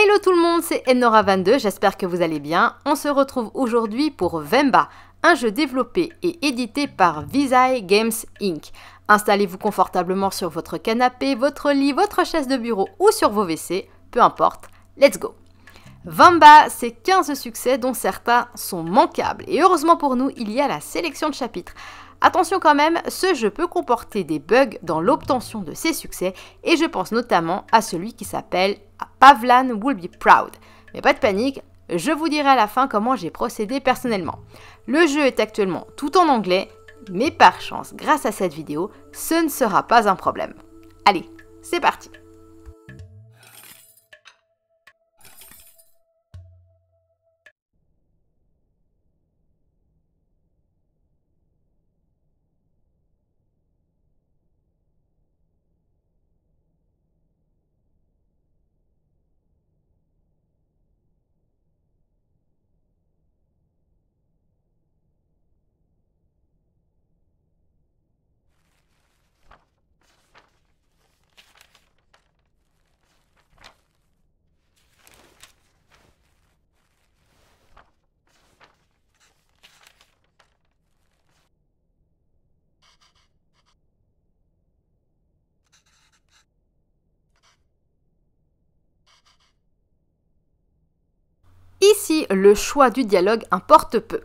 Hello tout le monde, c'est Enora22, j'espère que vous allez bien. On se retrouve aujourd'hui pour Vemba, un jeu développé et édité par Visai Games Inc. Installez-vous confortablement sur votre canapé, votre lit, votre chaise de bureau ou sur vos WC, peu importe, let's go. Vemba, c'est 15 succès dont certains sont manquables. Et heureusement pour nous, il y a la sélection de chapitres. Attention quand même, ce jeu peut comporter des bugs dans l'obtention de ces succès et je pense notamment à celui qui s'appelle Pavlan Will Be Proud. Mais pas de panique, je vous dirai à la fin comment j'ai procédé personnellement. Le jeu est actuellement tout en anglais, mais par chance, grâce à cette vidéo, ce ne sera pas un problème. Allez, c'est parti! Ici, le choix du dialogue importe peu.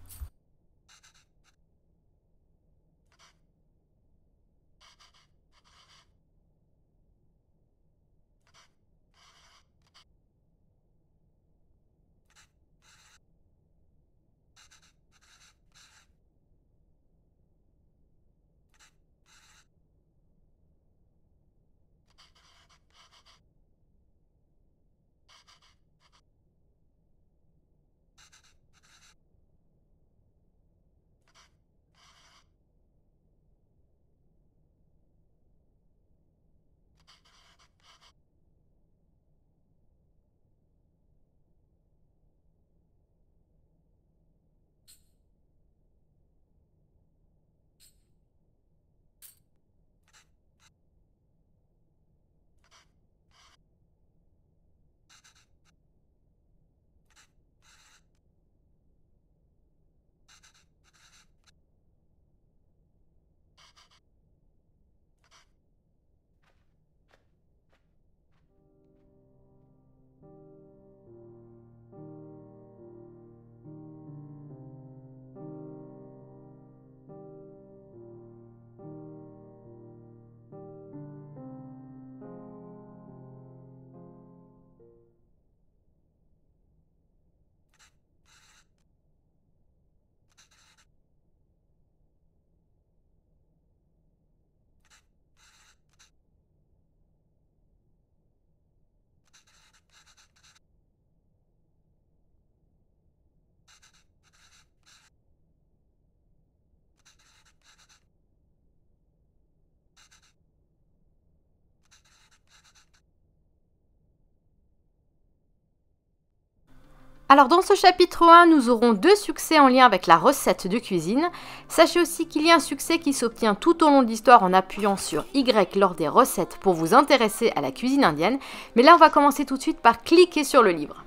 Alors dans ce chapitre 1, nous aurons 2 succès en lien avec la recette de cuisine. Sachez aussi qu'il y a un succès qui s'obtient tout au long de l'histoire en appuyant sur Y lors des recettes pour vous intéresser à la cuisine indienne. Mais là, on va commencer tout de suite par cliquer sur le livre.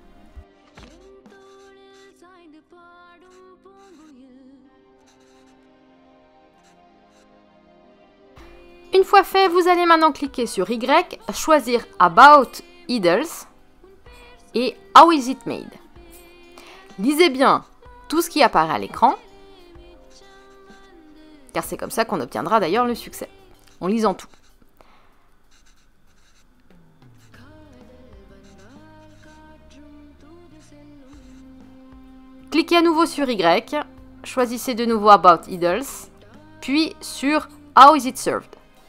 Une fois fait, vous allez maintenant cliquer sur Y, choisir About Idols et How is it made. Lisez bien tout ce qui apparaît à l'écran, car c'est comme ça qu'on obtiendra d'ailleurs le succès, en lisant tout. Cliquez à nouveau sur Y, choisissez de nouveau About Idols, puis sur How is it served.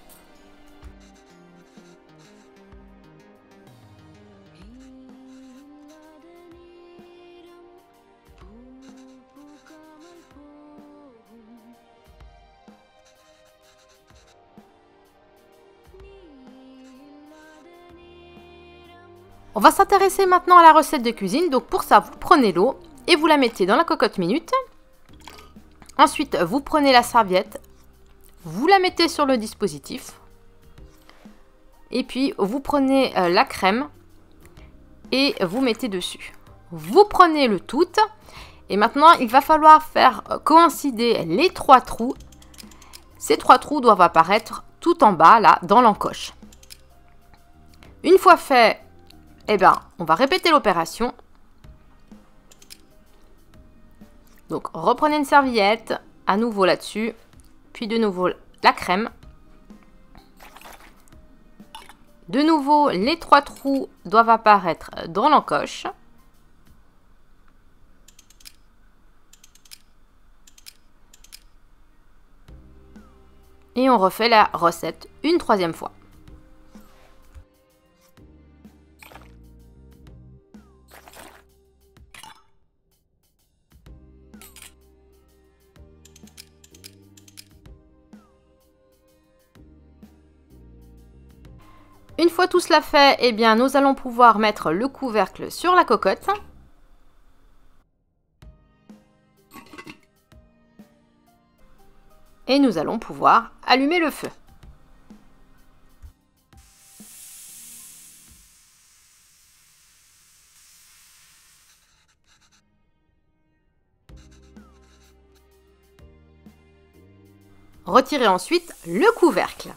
On va s'intéresser maintenant à la recette de cuisine. Donc pour ça, vous prenez l'eau et vous la mettez dans la cocotte minute. Ensuite, vous prenez la serviette, vous la mettez sur le dispositif. Et puis, vous prenez la crème et vous mettez dessus. Vous prenez le tout et maintenant il va falloir faire coïncider les 3 trous. Ces 3 trous doivent apparaître tout en bas là dans l'encoche. Une fois fait, eh ben, on va répéter l'opération. Donc reprenez une serviette, à nouveau là-dessus, puis de nouveau la crème. De nouveau, les 3 trous doivent apparaître dans l'encoche. Et on refait la recette une 3e fois. Une fois tout cela fait, eh bien, nous allons pouvoir mettre le couvercle sur la cocotte. Et nous allons pouvoir allumer le feu. Retirez ensuite le couvercle.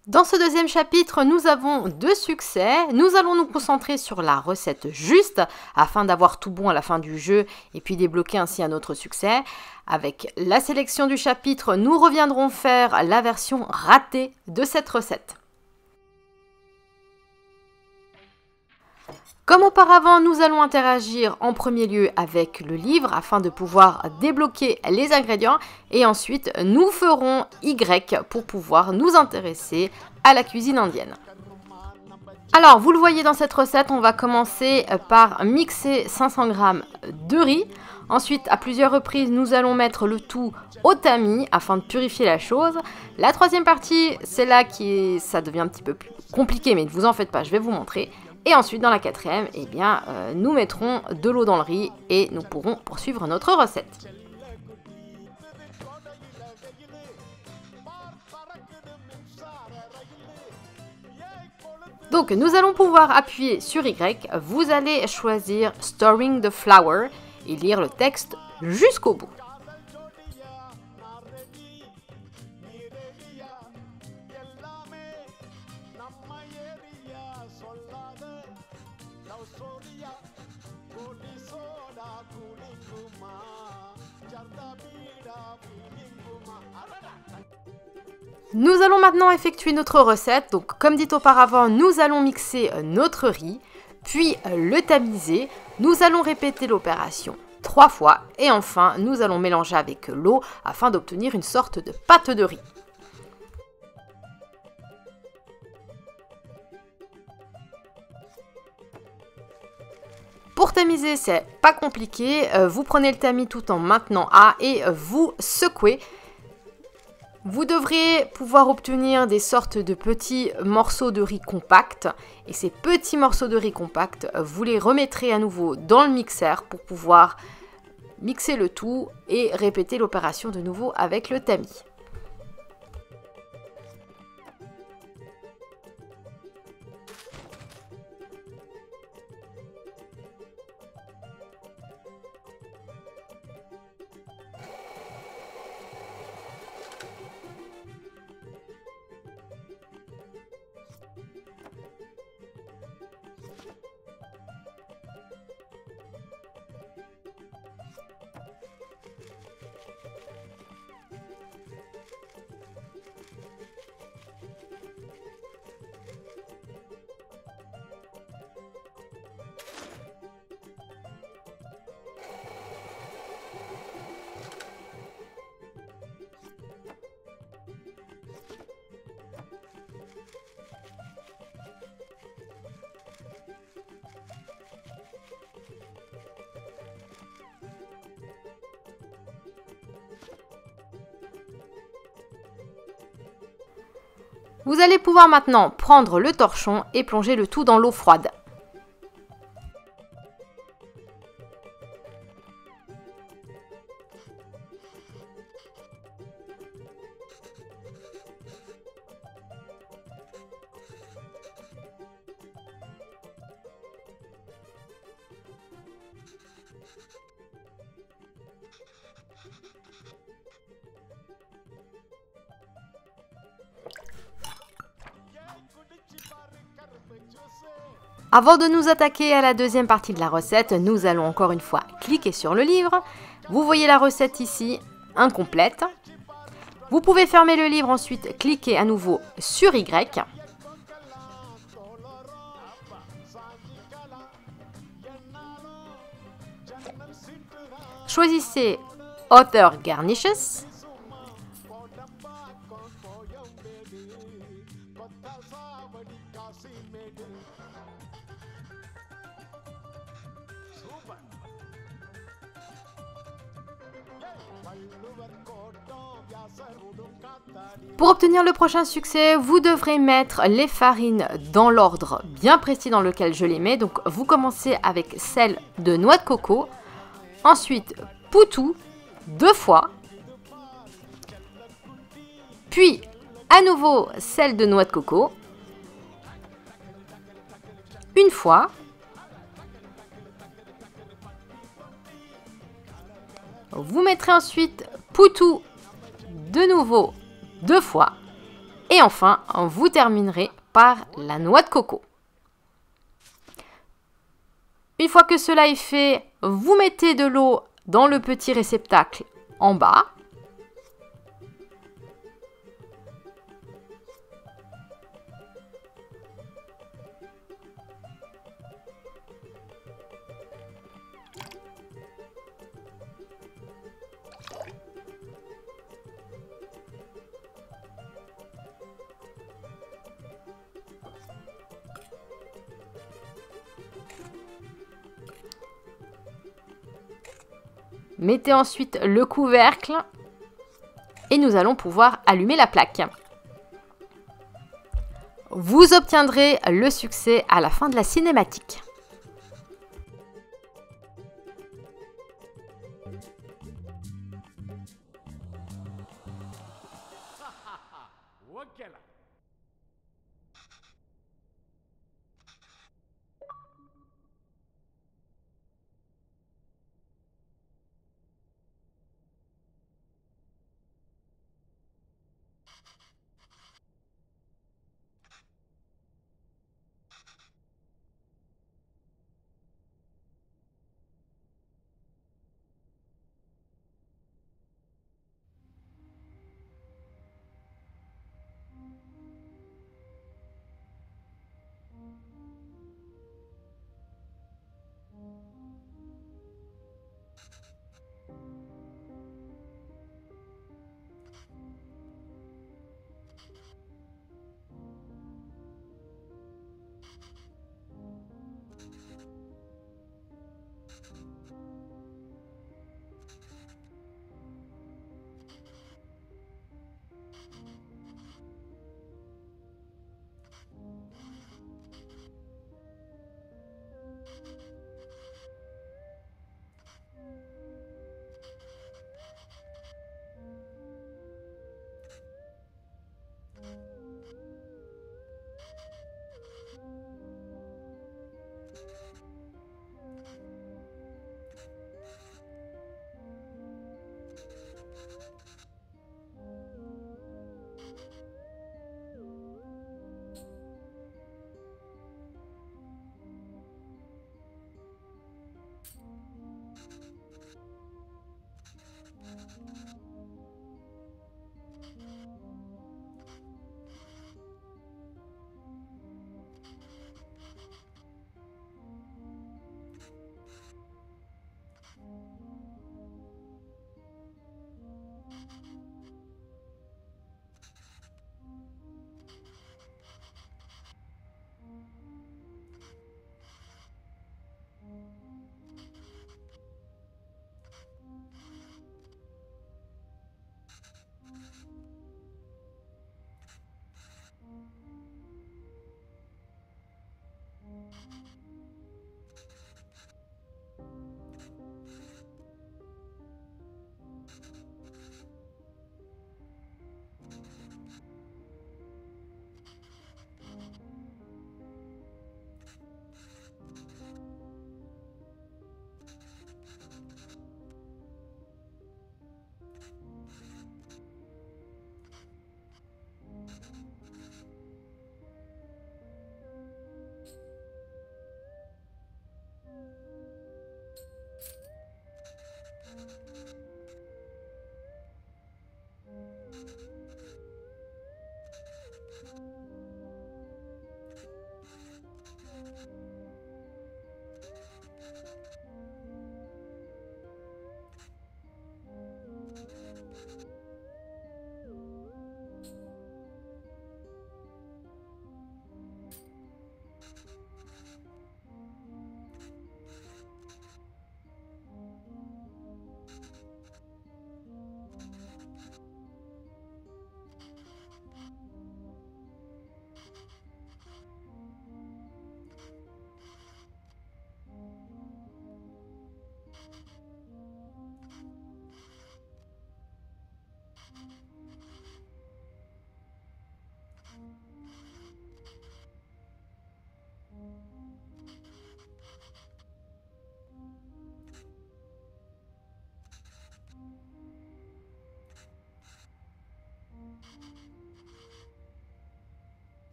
Dans ce deuxième chapitre, nous avons 2 succès. Nous allons nous concentrer sur la recette juste afin d'avoir tout bon à la fin du jeu et puis débloquer ainsi un autre succès. Avec la sélection du chapitre, nous reviendrons faire la version ratée de cette recette. Comme auparavant, nous allons interagir en premier lieu avec le livre afin de pouvoir débloquer les ingrédients et ensuite nous ferons Y pour pouvoir nous intéresser à la cuisine indienne. Alors, vous le voyez dans cette recette, on va commencer par mixer 500 g de riz. Ensuite, à plusieurs reprises, nous allons mettre le tout au tamis afin de purifier la chose. La troisième partie, c'est là ça devient un petit peu plus compliqué, mais ne vous en faites pas, je vais vous montrer. Et ensuite, dans la quatrième, eh bien, nous mettrons de l'eau dans le riz et nous pourrons poursuivre notre recette. Donc, nous allons pouvoir appuyer sur Y. Vous allez choisir Storing the Flour et lire le texte jusqu'au bout. Nous allons maintenant effectuer notre recette. Donc, comme dit auparavant, nous allons mixer notre riz, puis le tamiser. Nous allons répéter l'opération 3 fois et enfin, nous allons mélanger avec l'eau afin d'obtenir une sorte de pâte de riz. Pour tamiser, c'est pas compliqué. Vous prenez le tamis tout en maintenant A et vous secouez. Vous devrez pouvoir obtenir des sortes de petits morceaux de riz compacts. Et ces petits morceaux de riz compacts, vous les remettrez à nouveau dans le mixeur pour pouvoir mixer le tout et répéter l'opération de nouveau avec le tamis. Vous allez pouvoir maintenant prendre le torchon et plonger le tout dans l'eau froide. Avant de nous attaquer à la deuxième partie de la recette, nous allons encore une fois cliquer sur le livre. Vous voyez la recette ici, incomplète. Vous pouvez fermer le livre, ensuite cliquer à nouveau sur Y. Choisissez Other Garnishes. Pour obtenir le prochain succès, vous devrez mettre les farines dans l'ordre bien précis dans lequel je les mets. Donc vous commencez avec celle de noix de coco, ensuite poutou 2 fois, puis à nouveau celle de noix de coco, une fois, vous mettrez ensuite poutou de nouveau 2 fois Et enfin, vous terminerez par la noix de coco. Une fois que cela est fait, vous mettez de l'eau dans le petit réceptacle en bas. Mettez ensuite le couvercle et nous allons pouvoir allumer la plaque. Vous obtiendrez le succès à la fin de la cinématique.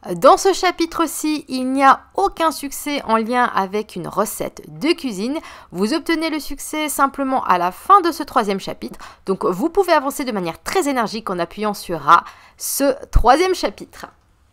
Dans ce chapitre-ci, il n'y a aucun succès en lien avec une recette de cuisine. Vous obtenez le succès simplement à la fin de ce troisième chapitre. Donc vous pouvez avancer de manière très énergique en appuyant sur A, ce troisième chapitre.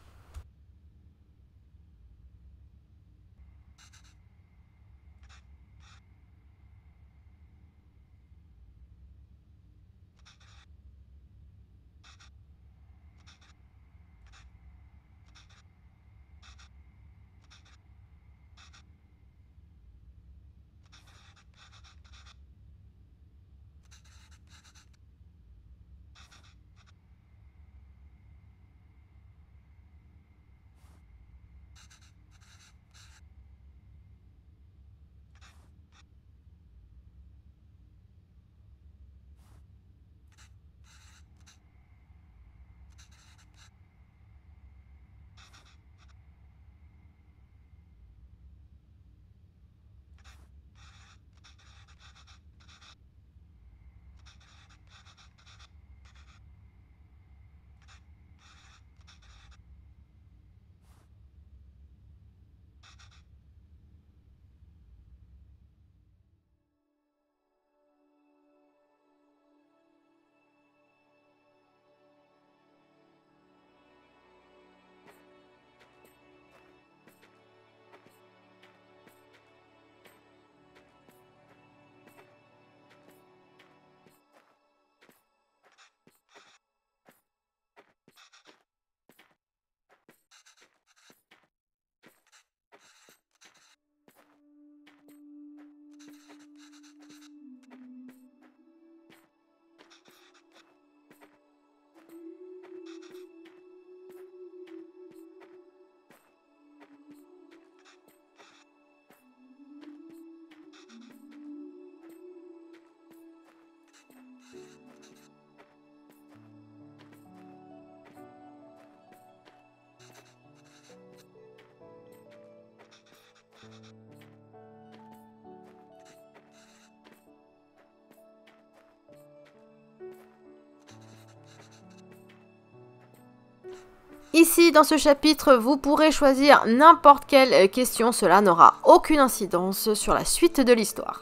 Ici, dans ce chapitre, vous pourrez choisir n'importe quelle question, cela n'aura aucune incidence sur la suite de l'histoire.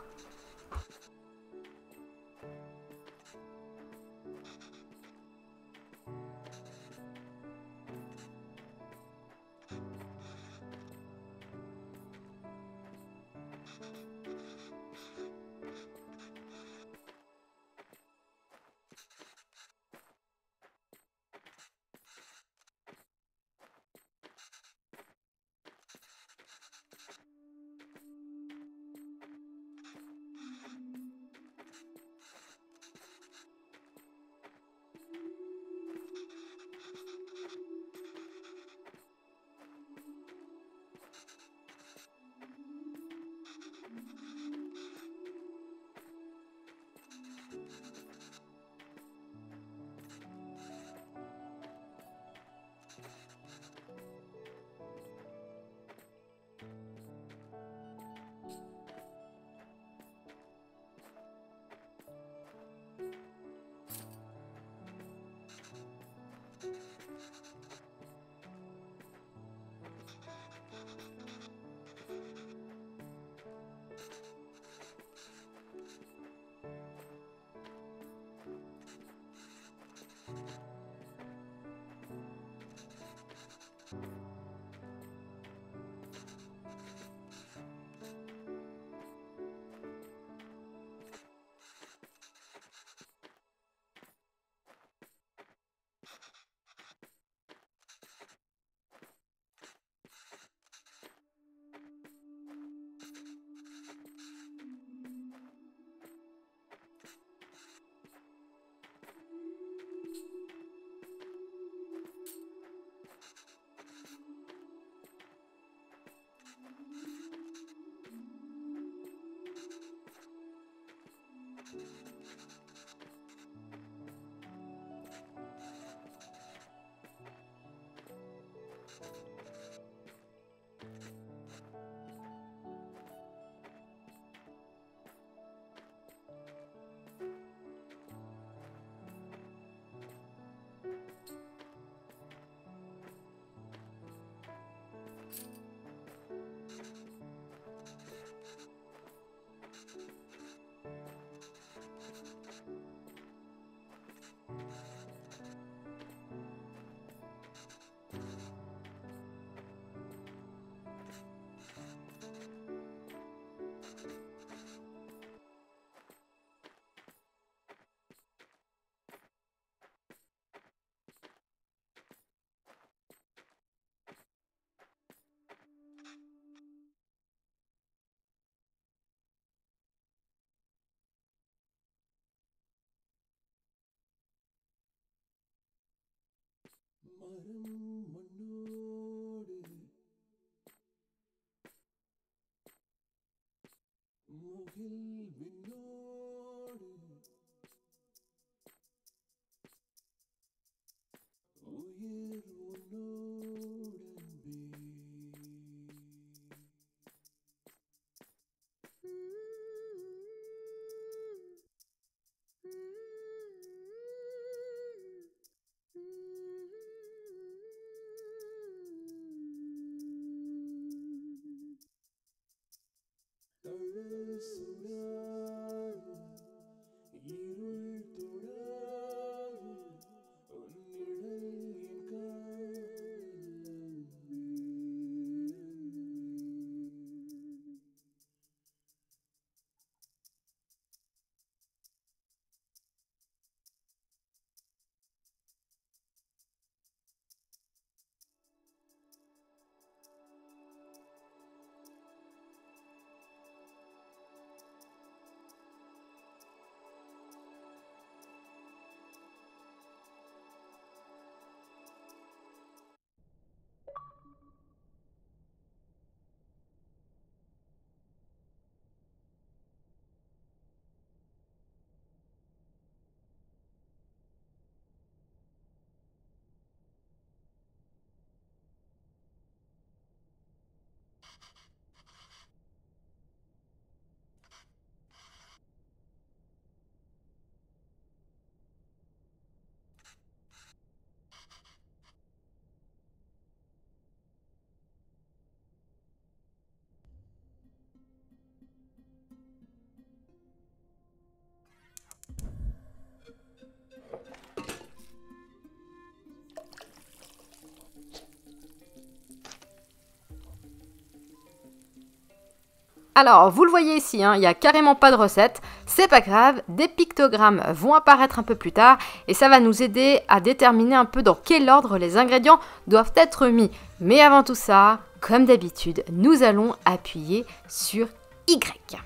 Alors, vous le voyez ici, hein, il n'y a carrément pas de recette. C'est pas grave, des pictogrammes vont apparaître un peu plus tard et ça va nous aider à déterminer un peu dans quel ordre les ingrédients doivent être mis. Mais avant tout ça, comme d'habitude, nous allons appuyer sur Y.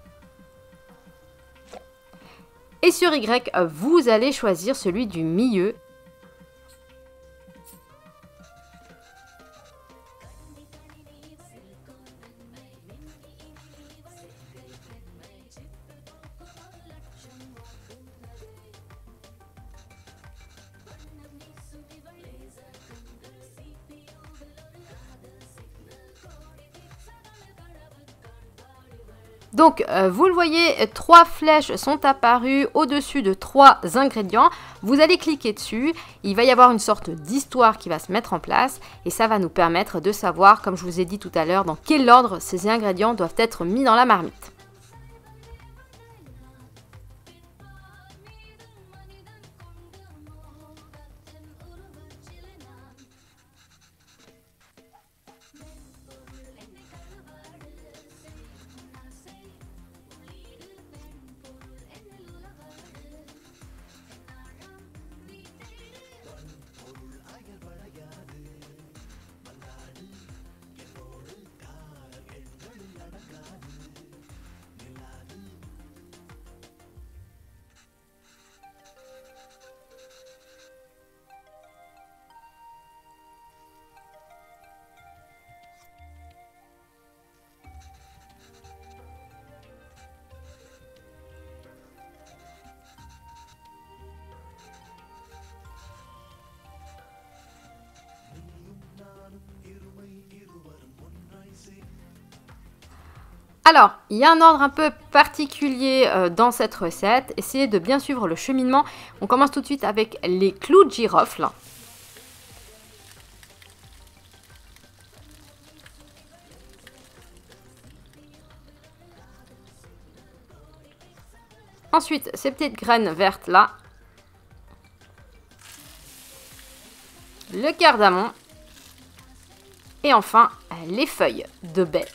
Et sur Y, vous allez choisir celui du milieu. Donc, vous le voyez, 3 flèches sont apparues au-dessus de 3 ingrédients. Vous allez cliquer dessus. Il va y avoir une sorte d'histoire qui va se mettre en place. Et ça va nous permettre de savoir, comme je vous ai dit tout à l'heure, dans quel ordre ces ingrédients doivent être mis dans la marmite. Alors, il y a un ordre un peu particulier dans cette recette. Essayez de bien suivre le cheminement. On commence tout de suite avec les clous de girofle. Ensuite, ces petites graines vertes là. Le cardamome. Et enfin, les feuilles de baie.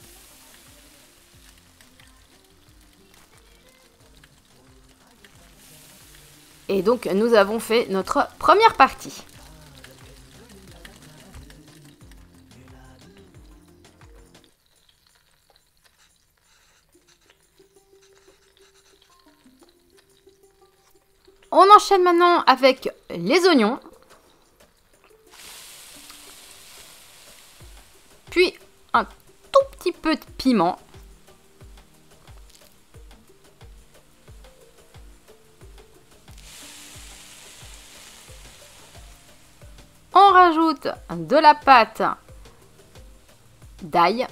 Et donc, nous avons fait notre première partie. On enchaîne maintenant avec les oignons. peu de piment. On rajoute de la pâte d'ail.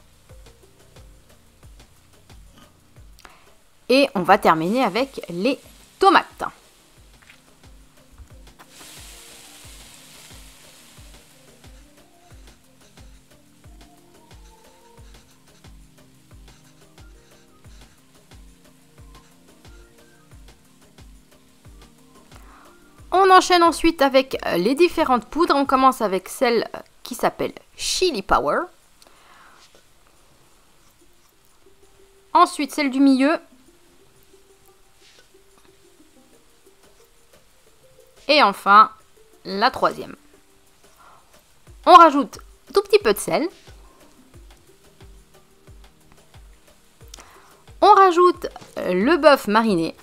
Et on va terminer avec les tomates. On enchaîne ensuite avec les différentes poudres. On commence avec celle qui s'appelle Chili Power. Ensuite, celle du milieu. Et enfin, la troisième. On rajoute un tout petit peu de sel. On rajoute le bœuf mariné.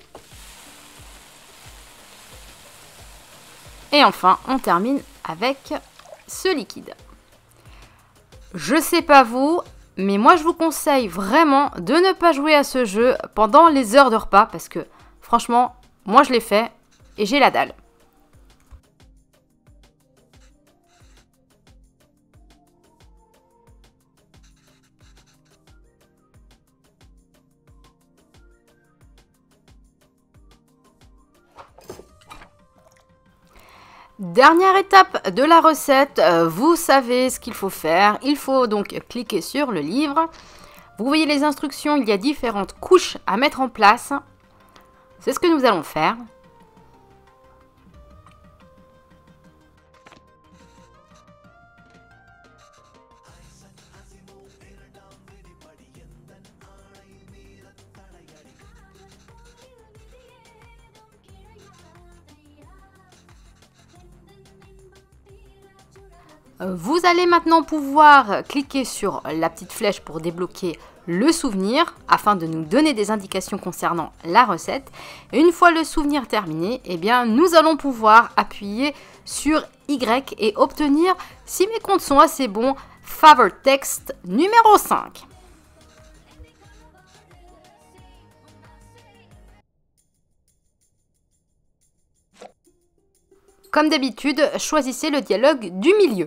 Et enfin, on termine avec ce liquide. Je sais pas vous, mais moi je vous conseille vraiment de ne pas jouer à ce jeu pendant les heures de repas parce que franchement, moi je l'ai fait et j'ai la dalle. Dernière étape de la recette, vous savez ce qu'il faut faire. Il faut donc cliquer sur le livre. Vous voyez les instructions, il y a différentes couches à mettre en place. C'est ce que nous allons faire. Vous allez maintenant pouvoir cliquer sur la petite flèche pour débloquer le souvenir afin de nous donner des indications concernant la recette. Et une fois le souvenir terminé, eh bien, nous allons pouvoir appuyer sur Y et obtenir, si mes comptes sont assez bons, Favor Text numéro 5. Comme d'habitude, choisissez le dialogue du milieu.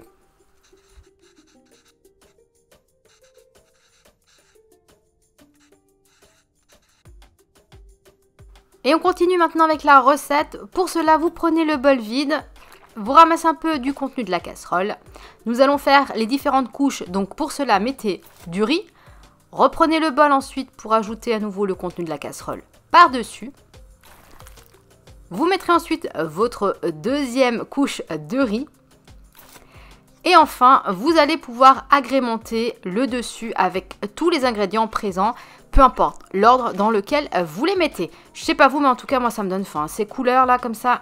Et on continue maintenant avec la recette. Pour cela, vous prenez le bol vide, vous ramassez un peu du contenu de la casserole. Nous allons faire les différentes couches. Donc pour cela, mettez du riz. Reprenez le bol ensuite pour ajouter à nouveau le contenu de la casserole par-dessus. Vous mettrez ensuite votre deuxième couche de riz. Et enfin, vous allez pouvoir agrémenter le dessus avec tous les ingrédients présents. Peu importe l'ordre dans lequel vous les mettez. Je sais pas vous, mais en tout cas, moi, ça me donne faim. Ces couleurs-là, comme ça.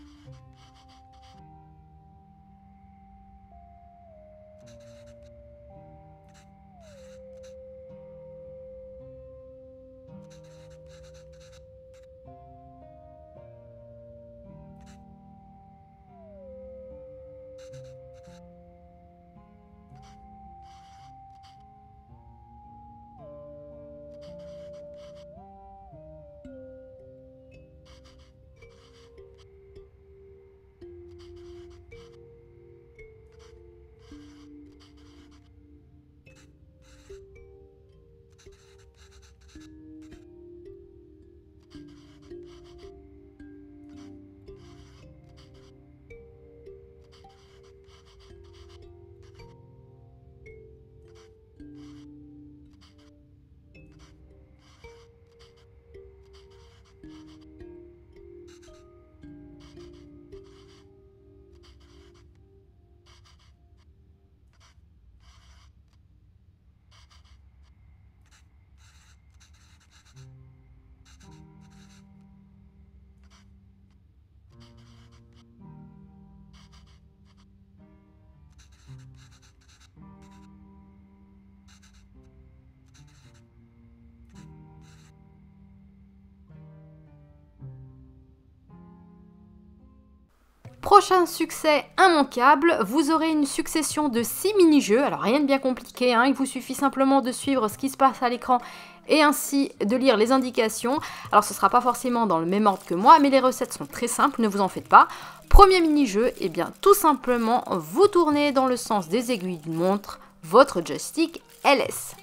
Prochain succès immanquable, vous aurez une succession de 6 mini-jeux, alors rien de bien compliqué, hein, il vous suffit simplement de suivre ce qui se passe à l'écran et ainsi de lire les indications. Alors ce ne sera pas forcément dans le même ordre que moi, mais les recettes sont très simples, ne vous en faites pas. Premier mini-jeu, et bien tout simplement, vous tournez dans le sens des aiguilles d'une montre votre joystick LS.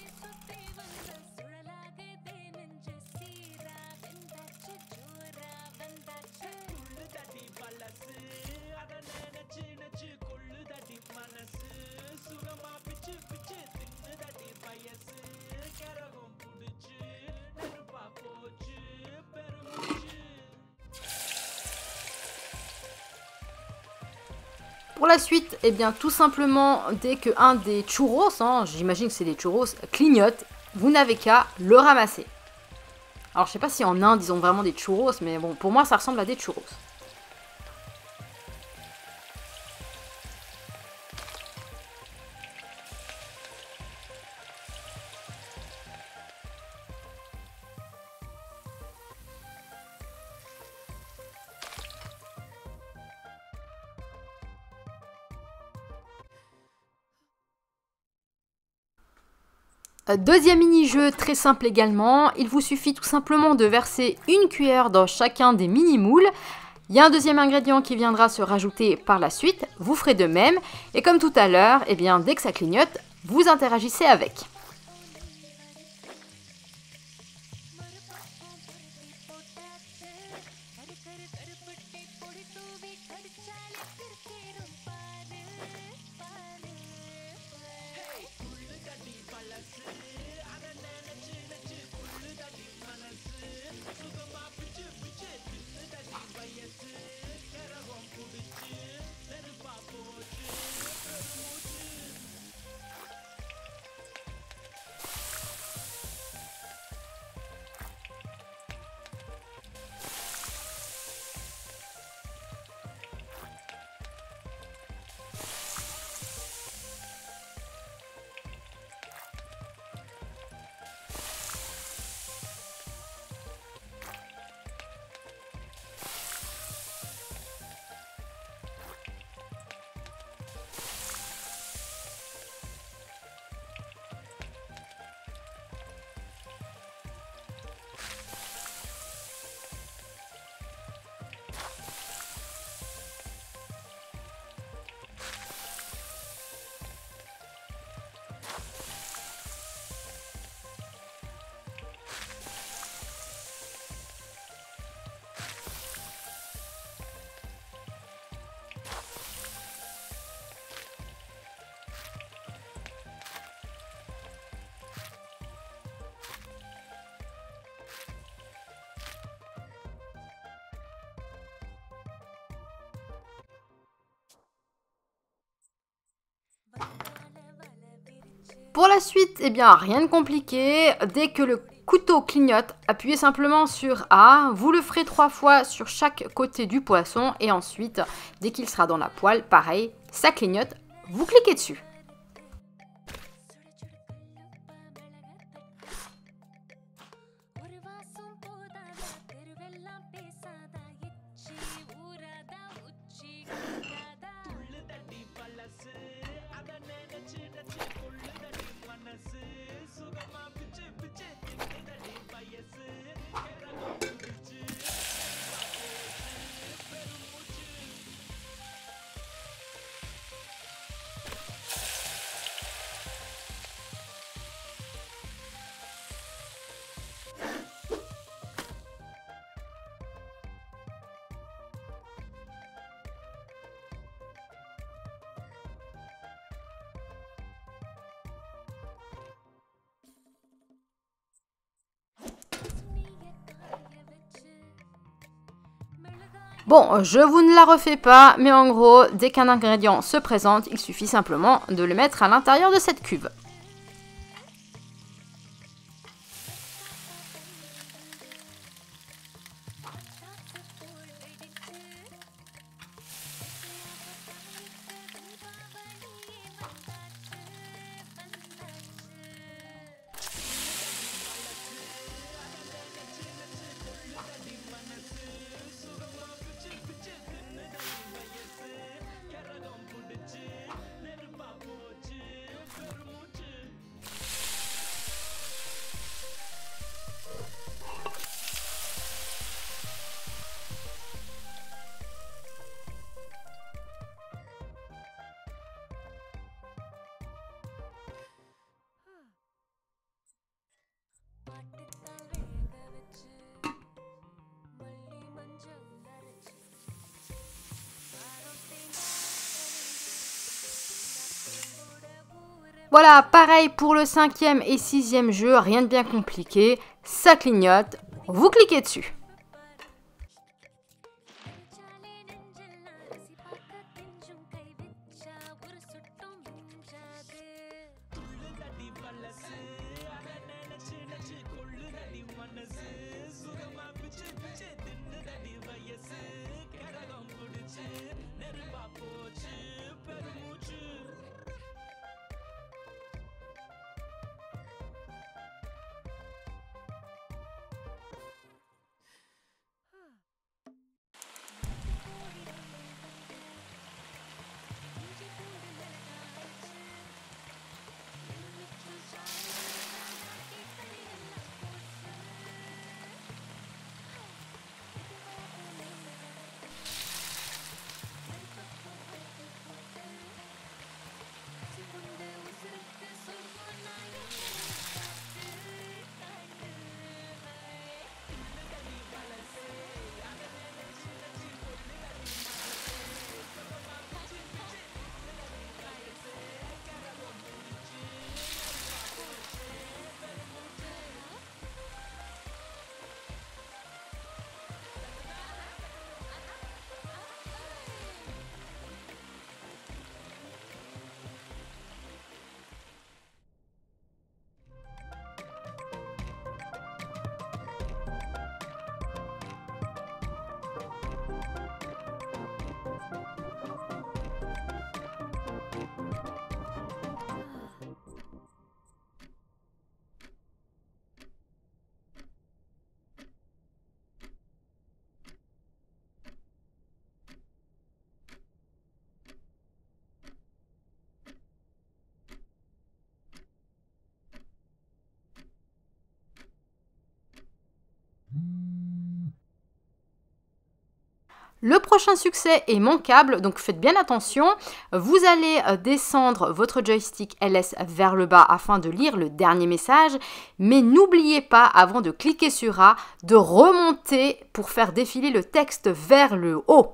Pour la suite, eh bien tout simplement, dès que un des churros, hein, j'imagine que c'est des churros, clignote, vous n'avez qu'à le ramasser. Alors je sais pas si en Inde ils ont vraiment des churros, mais bon, pour moi ça ressemble à des churros. Deuxième mini-jeu très simple également, il vous suffit tout simplement de verser une cuillère dans chacun des mini-moules. Il y a un deuxième ingrédient qui viendra se rajouter par la suite, vous ferez de même. Et comme tout à l'heure, eh bien, dès que ça clignote, vous interagissez avec. Pour la suite, eh bien rien de compliqué, dès que le Couteau clignote, appuyez simplement sur A, vous le ferez 3 fois sur chaque côté du poisson et ensuite, dès qu'il sera dans la poêle, pareil, ça clignote, vous cliquez dessus. Bon, je vous ne la refais pas, mais en gros, dès qu'un ingrédient se présente, il suffit simplement de le mettre à l'intérieur de cette cuve. Voilà, pareil pour le 5e et 6e jeu, rien de bien compliqué, ça clignote, vous cliquez dessus. Le prochain succès est mon câble, donc faites bien attention. Vous allez descendre votre joystick LS vers le bas afin de lire le dernier message. Mais n'oubliez pas, avant de cliquer sur A, de remonter pour faire défiler le texte vers le haut.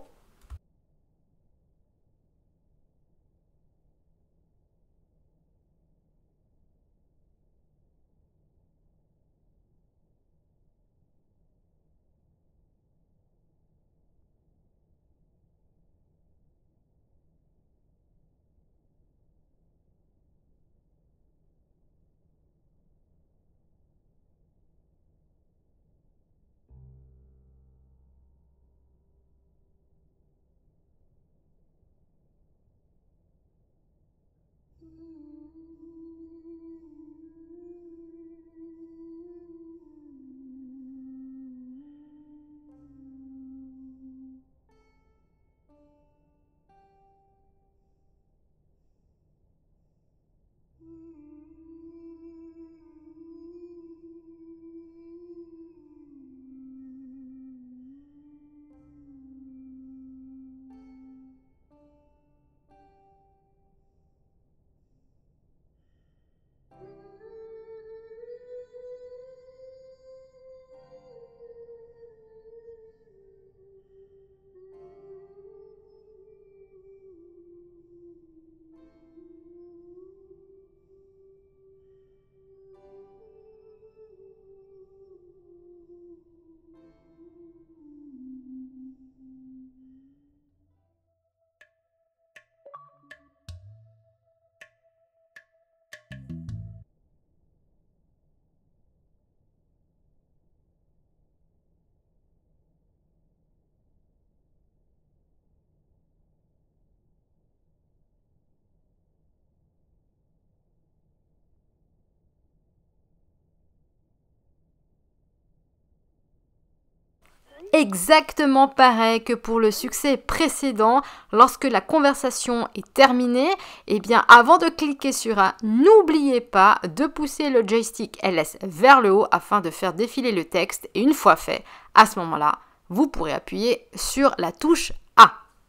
Exactement pareil que pour le succès précédent, lorsque la conversation est terminée, eh bien avant de cliquer sur un, n'oubliez pas de pousser le joystick LS vers le haut afin de faire défiler le texte et une fois fait, à ce moment-là, vous pourrez appuyer sur la touche A.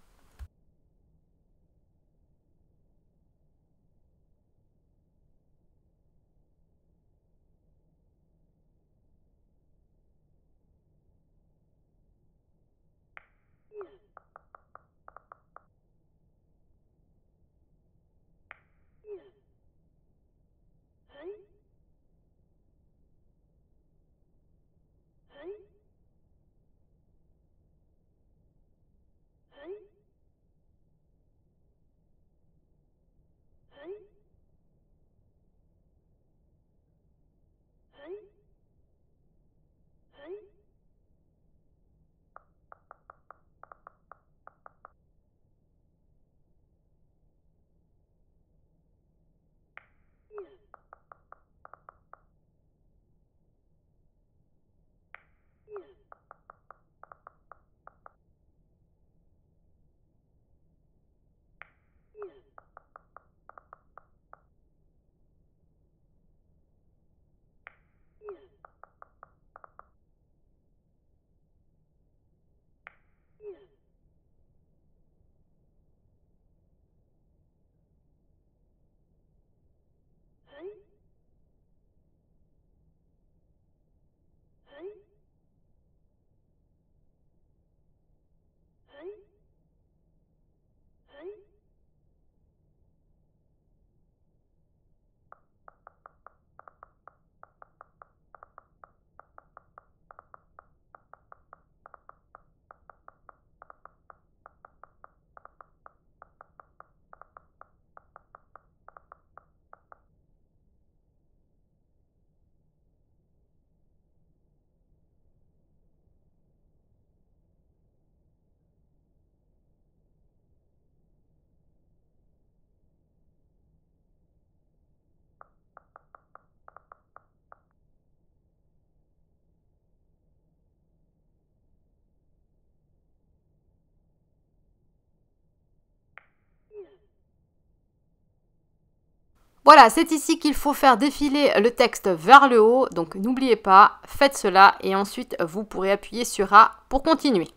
Voilà, c'est ici qu'il faut faire défiler le texte vers le haut, donc n'oubliez pas, faites cela et ensuite vous pourrez appuyer sur A pour continuer.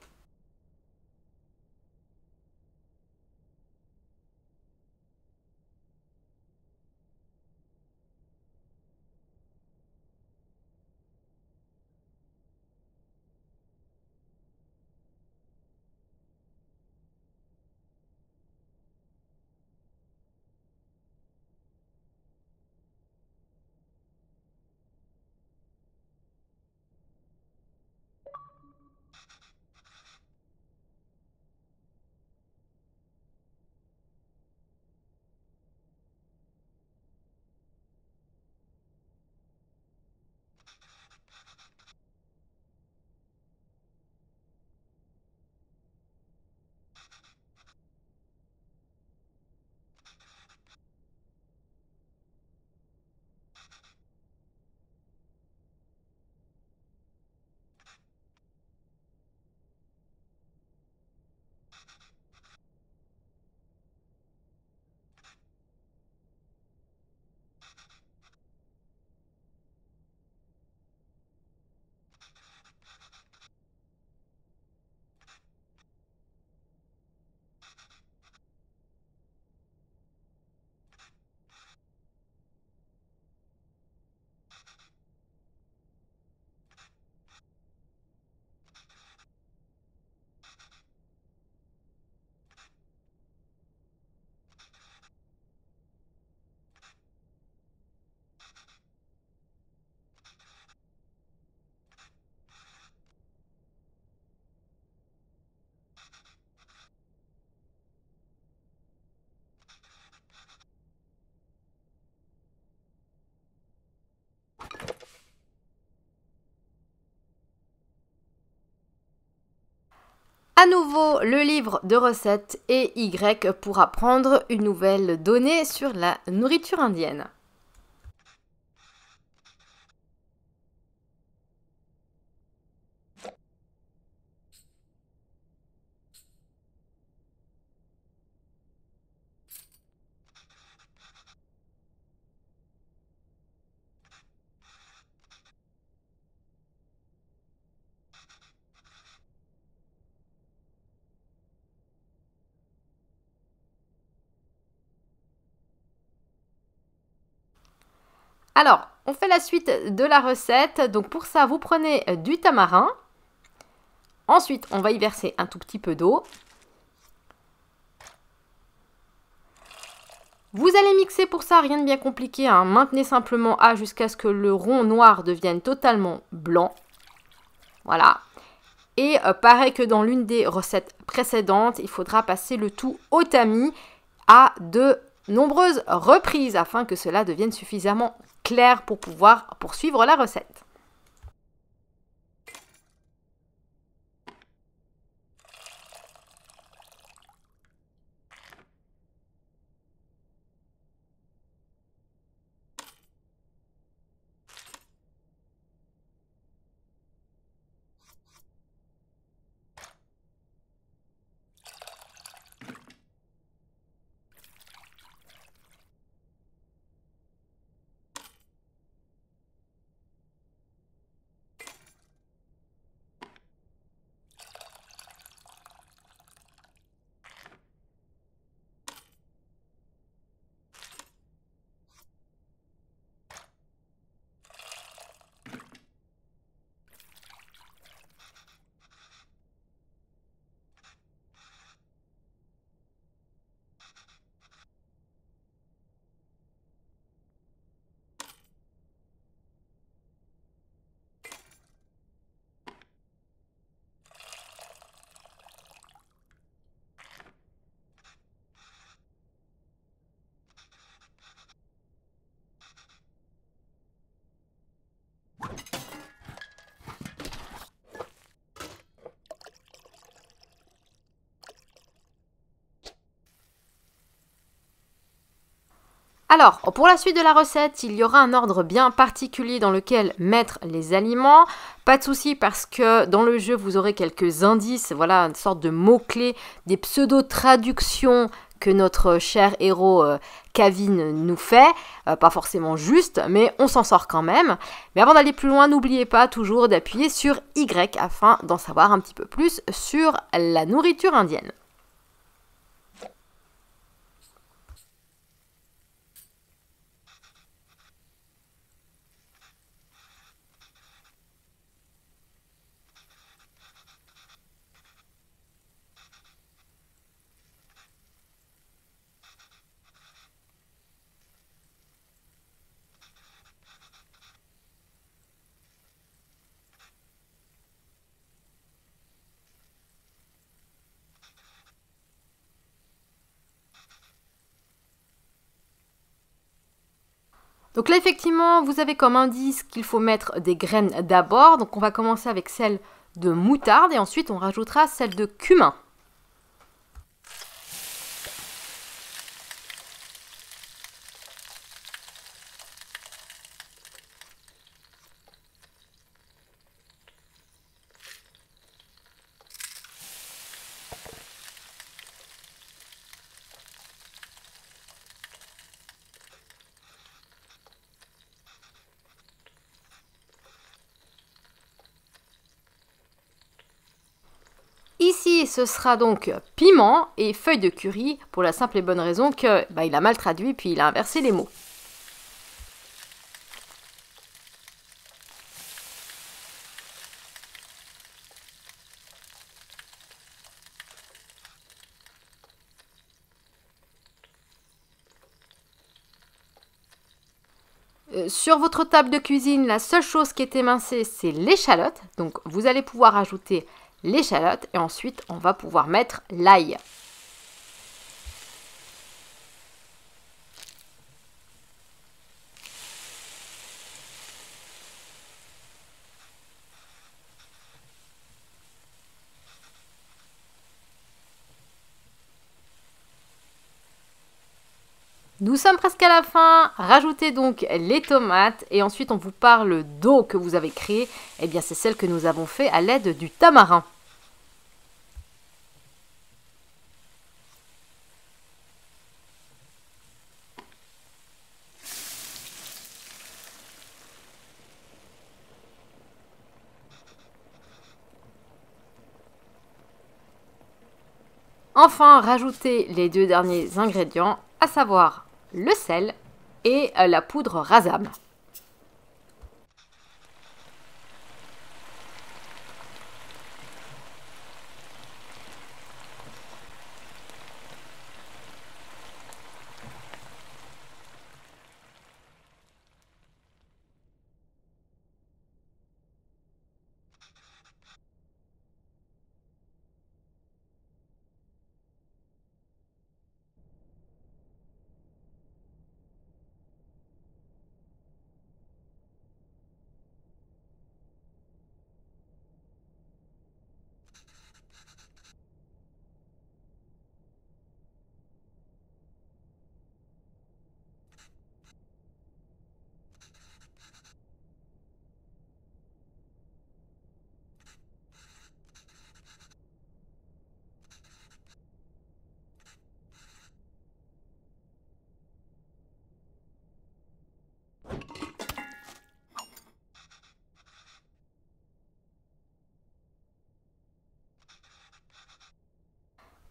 À nouveau, le livre de recettes et Y pour apprendre une nouvelle donnée sur la nourriture indienne. Alors, on fait la suite de la recette. Donc pour ça, vous prenez du tamarin. Ensuite, on va y verser un tout petit peu d'eau. Vous allez mixer pour ça, rien de bien compliqué, hein. Maintenez simplement A jusqu'à ce que le rond noir devienne totalement blanc. Voilà. Et pareil que dans l'une des recettes précédentes, il faudra passer le tout au tamis à de nombreuses reprises afin que cela devienne suffisamment clair pour pouvoir poursuivre la recette. Alors, pour la suite de la recette, il y aura un ordre bien particulier dans lequel mettre les aliments. Pas de souci parce que dans le jeu, vous aurez quelques indices, voilà, une sorte de mots-clés, des pseudo-traductions que notre cher héros Kevin nous fait. Pas forcément juste, mais on s'en sort quand même. Mais avant d'aller plus loin, n'oubliez pas toujours d'appuyer sur Y afin d'en savoir un petit peu plus sur la nourriture indienne. Donc là, effectivement, vous avez comme indice qu'il faut mettre des graines d'abord. Donc on va commencer avec celle de moutarde et ensuite on rajoutera celle de cumin. Ici, ce sera donc piment et feuilles de curry pour la simple et bonne raison que il a mal traduit puis il a inversé les mots. Sur votre table de cuisine, la seule chose qui est émincée, c'est l'échalote. Donc vous allez pouvoir ajouter l'échalote et ensuite on va pouvoir mettre l'ail. Nous sommes presque à la fin, rajoutez donc les tomates et ensuite on vous parle d'eau que vous avez créée. Eh bien c'est celle que nous avons fait à l'aide du tamarin. Enfin, rajoutez les deux derniers ingrédients, à savoir le sel et la poudre rasam.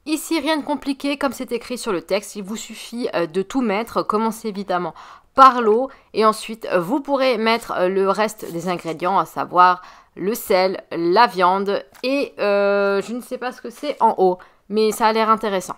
Ici, rien de compliqué, comme c'est écrit sur le texte, il vous suffit de tout mettre. Commencez évidemment par l'eau et ensuite vous pourrez mettre le reste des ingrédients, à savoir le sel, la viande et je ne sais pas ce que c'est en haut, mais ça a l'air intéressant.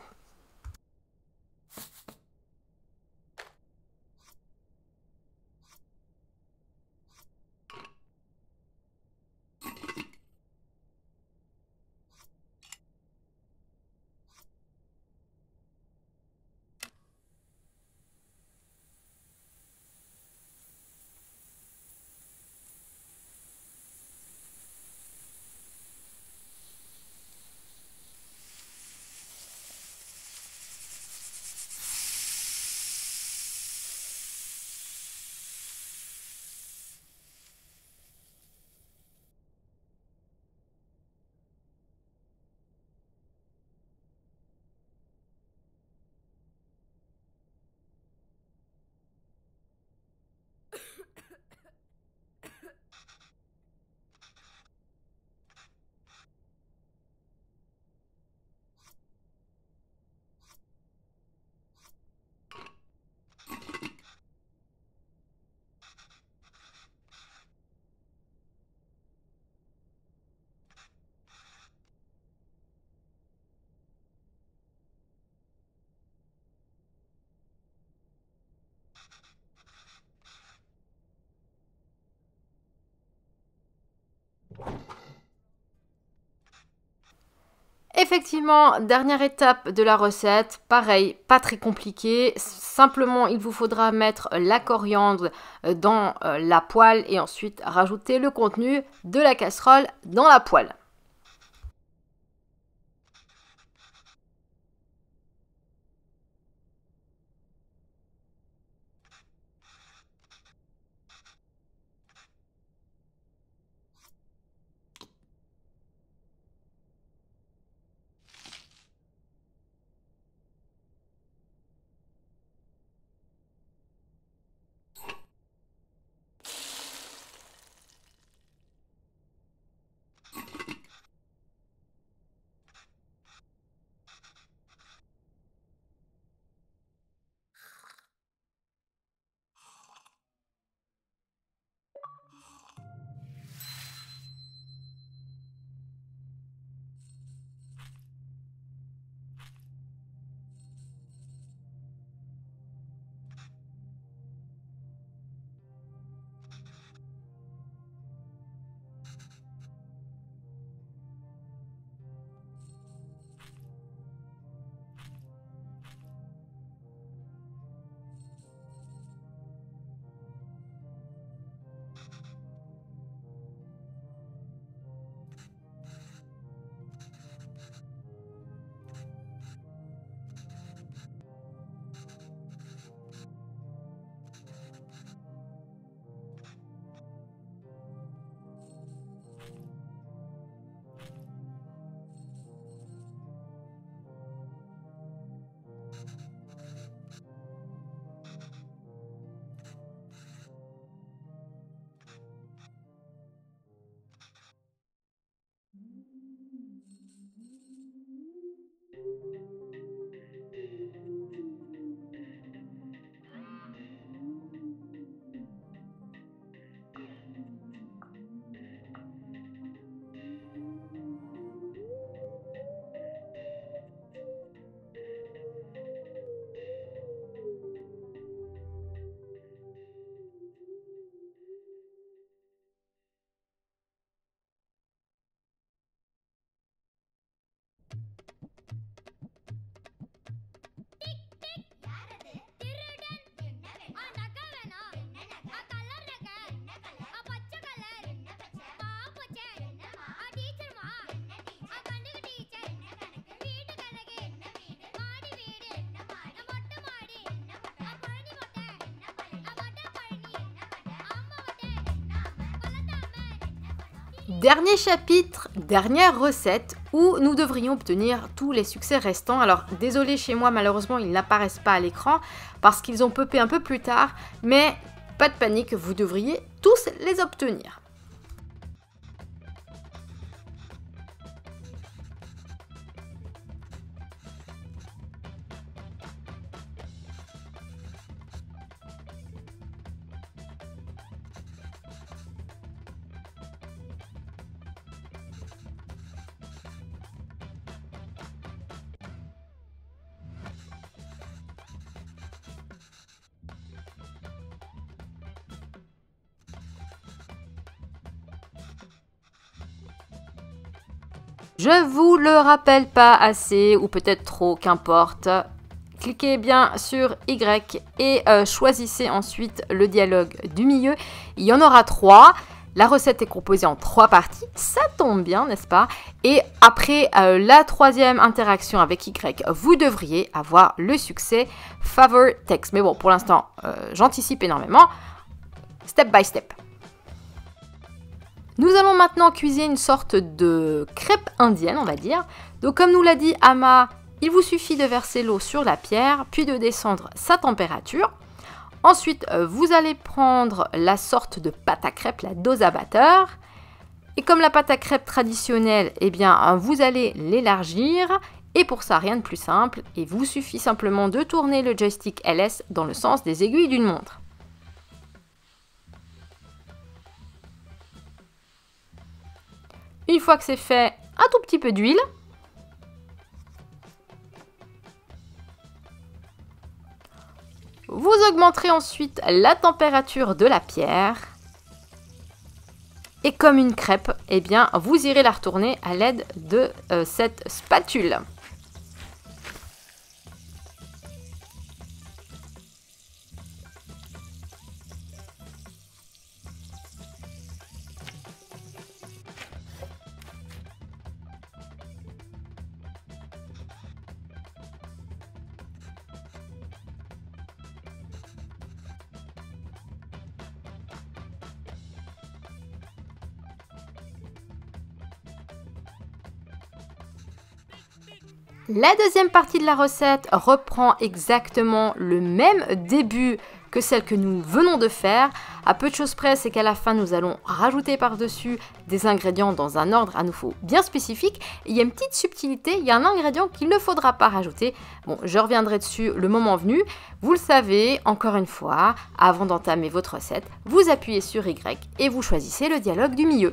Effectivement, dernière étape de la recette, pareil, pas très compliqué, simplement il vous faudra mettre la coriandre dans la poêle et ensuite rajouter le contenu de la casserole dans la poêle. Dernier chapitre, dernière recette où nous devrions obtenir tous les succès restants. Alors désolé, chez moi malheureusement ils n'apparaissent pas à l'écran parce qu'ils ont popé un peu plus tard, mais pas de panique, vous devriez tous les obtenir. Je vous le rappelle pas assez, ou peut-être trop, qu'importe. Cliquez bien sur Y et choisissez ensuite le dialogue du milieu. Il y en aura 3. La recette est composée en 3 parties. Ça tombe bien, n'est-ce pas? Et après la 3e interaction avec Y, vous devriez avoir le succès Favor Text. Mais bon, pour l'instant, j'anticipe énormément. Step by step. Nous allons maintenant cuisiner une sorte de crêpe indienne, on va dire. Donc comme nous l'a dit Ama, il vous suffit de verser l'eau sur la pierre, puis de descendre sa température. Ensuite, vous allez prendre la sorte de pâte à crêpe, la dosa batter. Et comme la pâte à crêpe traditionnelle, eh bien, vous allez l'élargir. Et pour ça, rien de plus simple. Il vous suffit simplement de tourner le joystick LS dans le sens des aiguilles d'une montre. Une fois que c'est fait, un tout petit peu d'huile. Vous augmenterez ensuite la température de la pierre. Et comme une crêpe, eh bien, vous irez la retourner à l'aide de cette spatule. La deuxième partie de la recette reprend exactement le même début que celle que nous venons de faire. À peu de choses près, c'est qu'à la fin, nous allons rajouter par-dessus des ingrédients dans un ordre à nouveau bien spécifique. Et il y a une petite subtilité, il y a un ingrédient qu'il ne faudra pas rajouter. Bon, je reviendrai dessus le moment venu. Vous le savez, encore une fois, avant d'entamer votre recette, vous appuyez sur Y et vous choisissez le dialogue du milieu.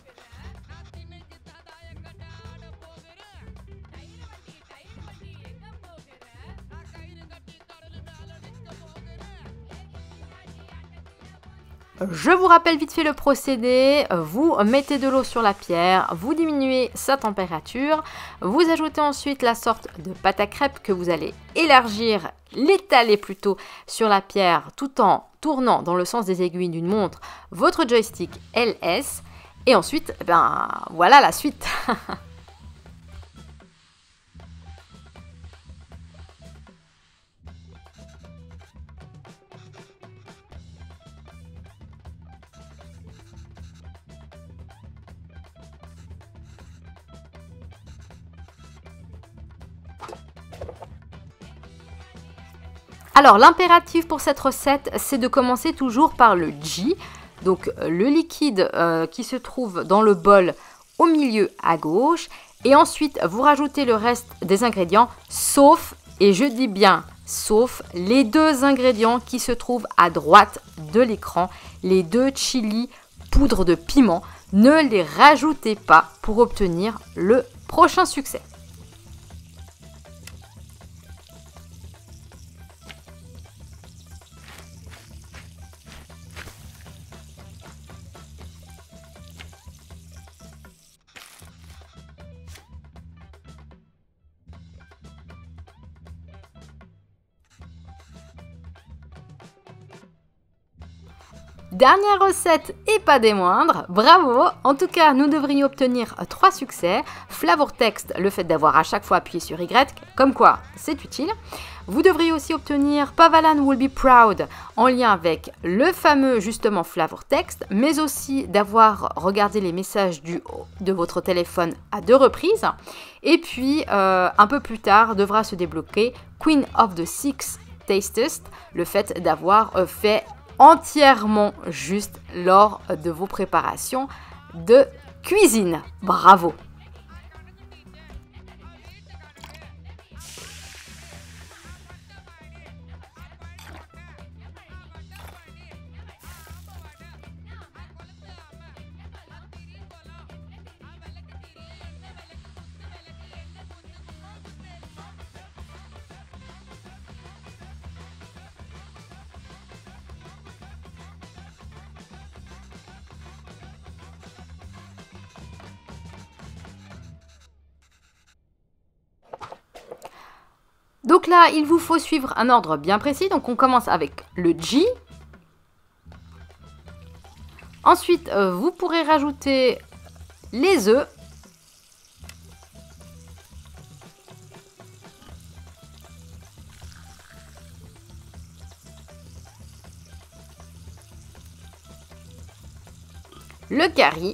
Je vous rappelle vite fait le procédé, vous mettez de l'eau sur la pierre, vous diminuez sa température, vous ajoutez ensuite la sorte de pâte à crêpes que vous allez élargir, l'étaler plutôt sur la pierre tout en tournant dans le sens des aiguilles d'une montre votre joystick LS et ensuite, ben voilà la suite. Alors, l'impératif pour cette recette, c'est de commencer toujours par le ghee, donc le liquide qui se trouve dans le bol au milieu à gauche. Et ensuite, vous rajoutez le reste des ingrédients, sauf, et je dis bien sauf, les 2 ingrédients qui se trouvent à droite de l'écran, les 2 chilis poudre de piment. Ne les rajoutez pas pour obtenir le prochain succès. Dernière recette et pas des moindres, bravo! En tout cas, nous devrions obtenir 3 succès. Flavor Text, le fait d'avoir à chaque fois appuyé sur Y, comme quoi c'est utile. Vous devriez aussi obtenir Pavalan Will Be Proud en lien avec le fameux justement Flavor Text, mais aussi d'avoir regardé les messages de votre téléphone à 2 reprises. Et puis, un peu plus tard, devra se débloquer Queen of the Six Tastest, le fait d'avoir fait entièrement juste lors de vos préparations de cuisine. Bravo! Donc là, il vous faut suivre un ordre bien précis. Donc on commence avec le G. Ensuite, vous pourrez rajouter les œufs. Le curry.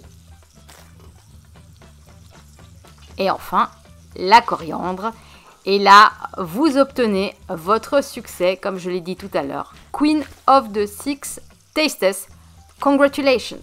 Et enfin, la coriandre. Et là, vous obtenez votre succès, comme je l'ai dit tout à l'heure. Queen of the Six Tastes. Congratulations!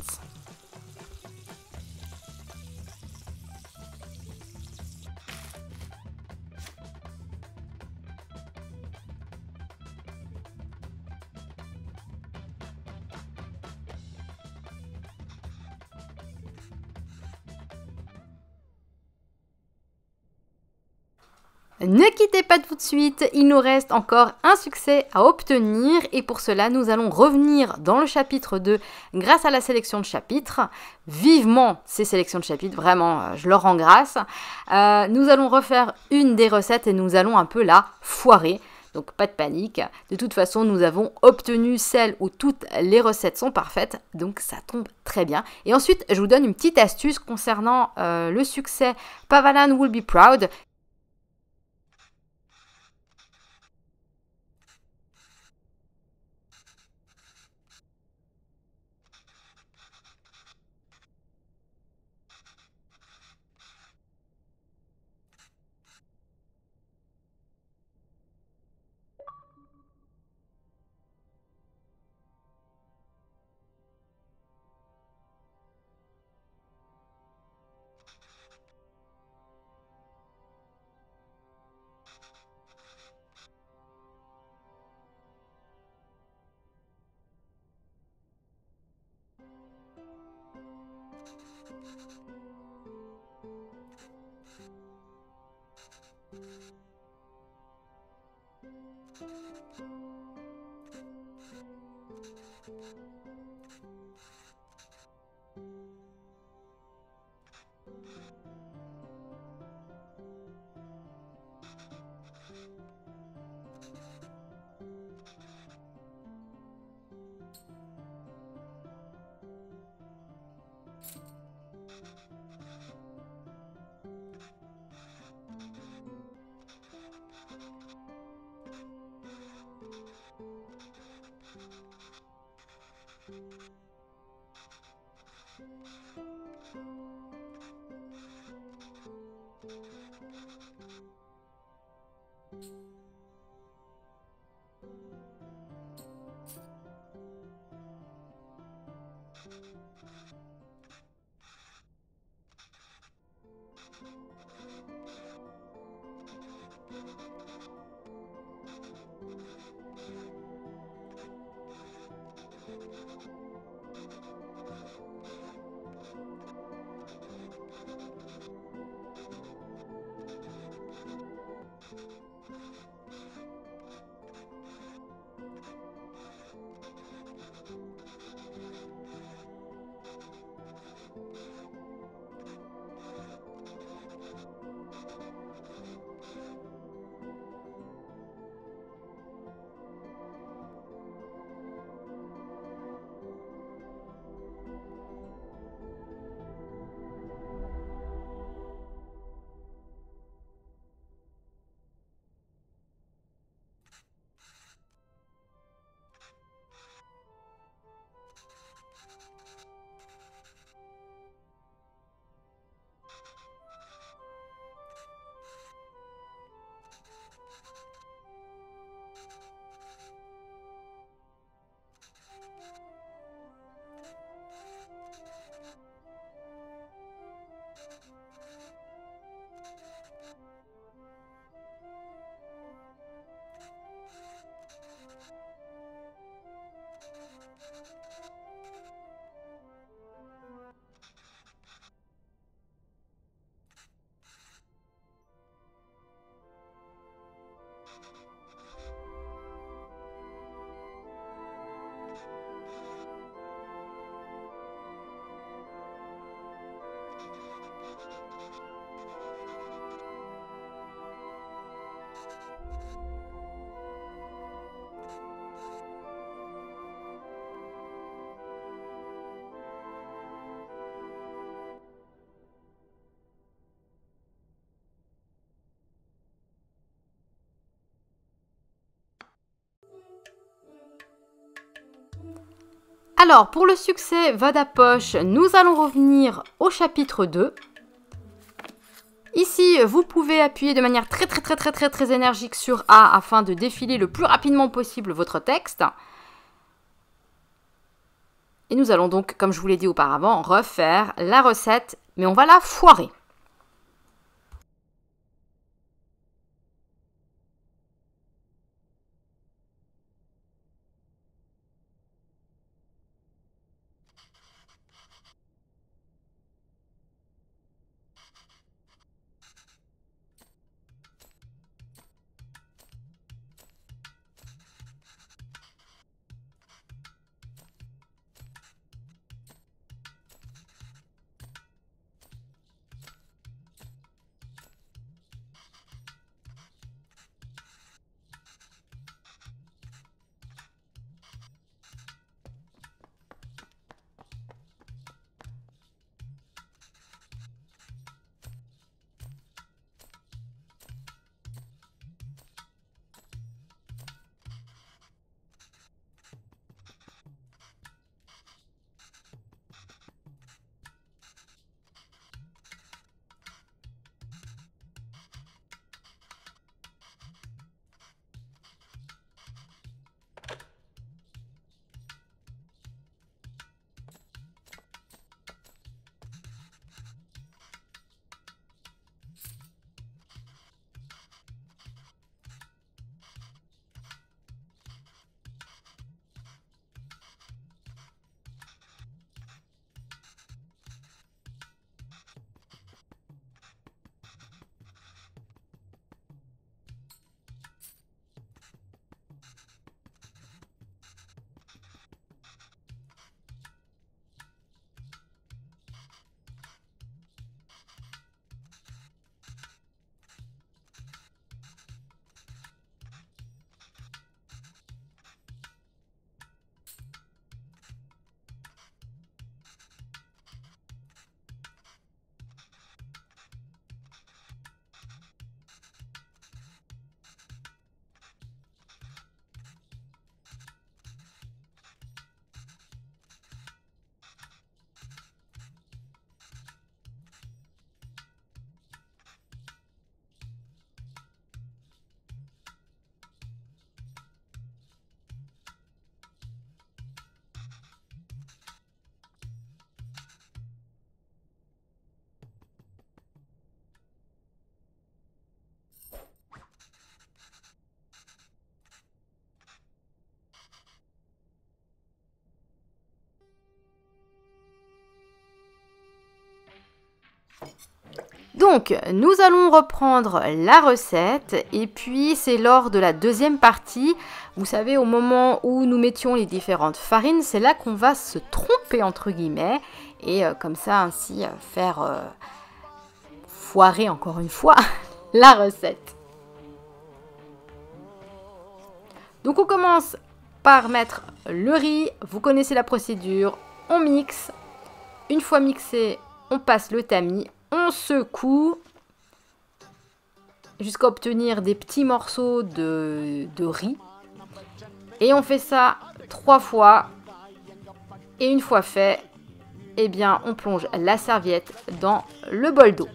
Ne quittez pas tout de suite, il nous reste encore un succès à obtenir et pour cela nous allons revenir dans le chapitre 2 grâce à la sélection de chapitres. Vivement ces sélections de chapitres, vraiment je leur rends grâce. Nous allons refaire une des recettes et nous allons un peu la foirer. Donc pas de panique, de toute façon nous avons obtenu celle où toutes les recettes sont parfaites, donc ça tombe très bien. Et ensuite je vous donne une petite astuce concernant le succès Pavalan Will Be Proud. Alors, pour le succès Vadapoche, nous allons revenir au chapitre 2. Ici, vous pouvez appuyer de manière très énergique sur A afin de défiler le plus rapidement possible votre texte. Et nous allons donc, comme je vous l'ai dit auparavant, refaire la recette, mais on va la foirer. Donc, nous allons reprendre la recette et puis c'est lors de la deuxième partie, vous savez, au moment où nous mettions les différentes farines, c'est là qu'on va se tromper entre guillemets et comme ça ainsi faire foirer encore une fois la recette. Donc on commence par mettre le riz, vous connaissez la procédure, on mixe, une fois mixé, on passe le tamis, on secoue jusqu'à obtenir des petits morceaux de riz. Et on fait ça 3 fois. Et une fois fait, eh bien, on plonge la serviette dans le bol d'eau.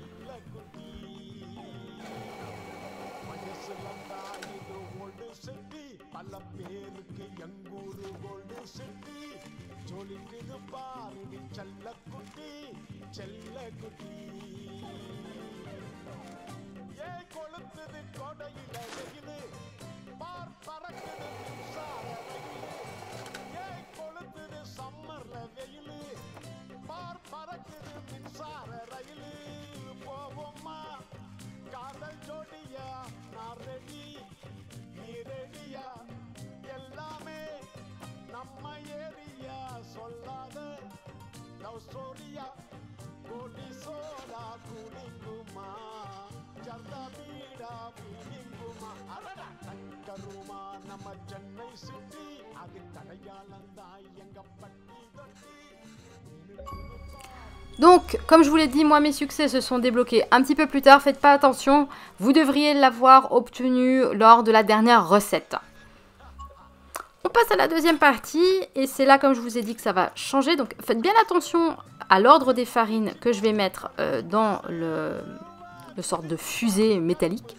Donc, comme je vous l'ai dit, moi mes succès se sont débloqués un petit peu plus tard. Faites pas attention, vous devriez l'avoir obtenu lors de la dernière recette. On passe à la deuxième partie et c'est là, comme je vous ai dit, que ça va changer. Donc faites bien attention à l'ordre des farines que je vais mettre dans le sorte de fusée métallique.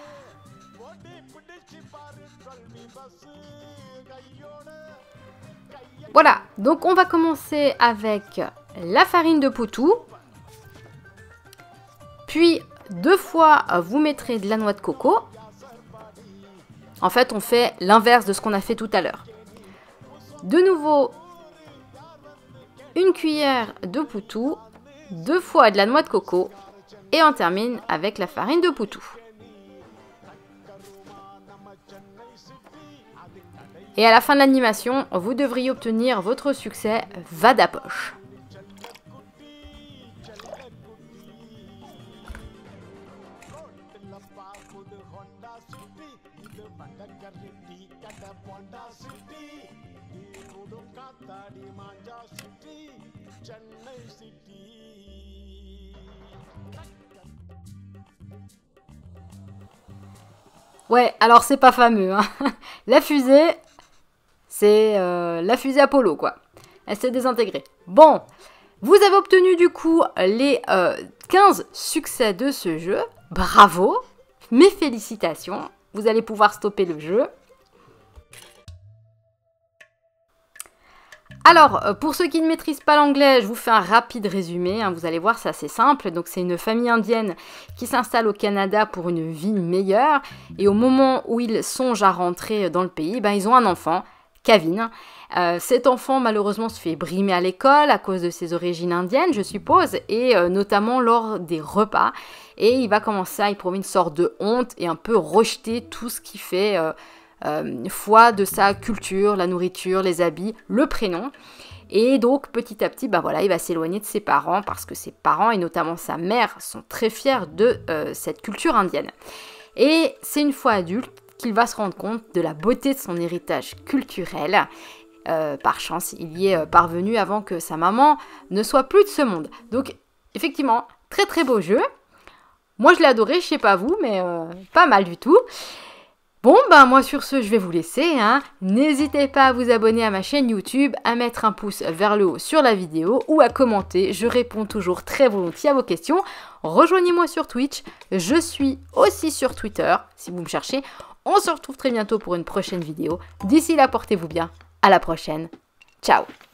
Voilà, donc on va commencer avec la farine de poutou. Puis 2 fois, vous mettrez de la noix de coco. En fait, on fait l'inverse de ce qu'on a fait tout à l'heure. De nouveau, une cuillère de poutou, 2 fois de la noix de coco. Et on termine avec la farine de poutou. Et à la fin de l'animation, vous devriez obtenir votre succès Vadapoche. Ouais, alors c'est pas fameux, hein. La fusée, c'est la fusée Apollo, quoi. Elle s'est désintégrée. Bon, vous avez obtenu du coup les 15 succès de ce jeu. Bravo, mes félicitations. Vous allez pouvoir stopper le jeu. Alors, pour ceux qui ne maîtrisent pas l'anglais, je vous fais un rapide résumé, hein, vous allez voir, c'est assez simple. Donc, c'est une famille indienne qui s'installe au Canada pour une vie meilleure. Et au moment où ils songent à rentrer dans le pays, ben, ils ont un enfant, Kavin. Cet enfant, malheureusement, se fait brimer à l'école à cause de ses origines indiennes, je suppose, et notamment lors des repas. Et il va commencer à éprouver une sorte de honte et un peu rejeter tout ce qui fait... foi de sa culture, la nourriture, les habits, le prénom. Et donc petit à petit, bah voilà, il va s'éloigner de ses parents parce que ses parents et notamment sa mère sont très fiers de cette culture indienne. Et c'est une fois adulte qu'il va se rendre compte de la beauté de son héritage culturel. Par chance, il y est parvenu avant que sa maman ne soit plus de ce monde. Donc effectivement, très très beau jeu. Moi je l'ai adoré, je sais pas vous, mais pas mal du tout. Bon, ben moi sur ce, je vais vous laisser, hein. N'hésitez pas à vous abonner à ma chaîne YouTube, à mettre un pouce vers le haut sur la vidéo ou à commenter, je réponds toujours très volontiers à vos questions. Rejoignez-moi sur Twitch, je suis aussi sur Twitter, si vous me cherchez. On se retrouve très bientôt pour une prochaine vidéo. D'ici là, portez-vous bien, à la prochaine. Ciao!